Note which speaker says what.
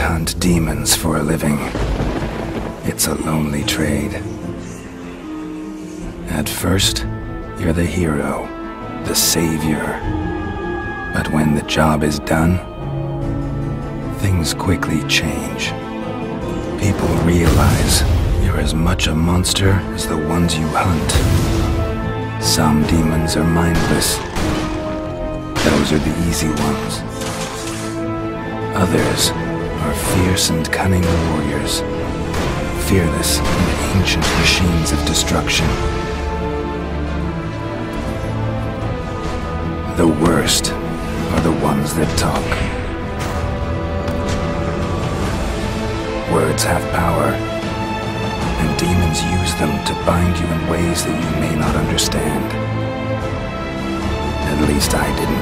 Speaker 1: hunt demons for a living. It's a lonely trade. At first, you're the hero, the savior. But when the job is done, things quickly change. People realize you're as much a monster as the ones you hunt. Some demons are mindless. Those are the easy ones. Others are fierce and cunning warriors, fearless and ancient machines of destruction. The worst are the ones that talk. Words have power, and demons use them to bind you in ways that you may not understand. At least I didn't.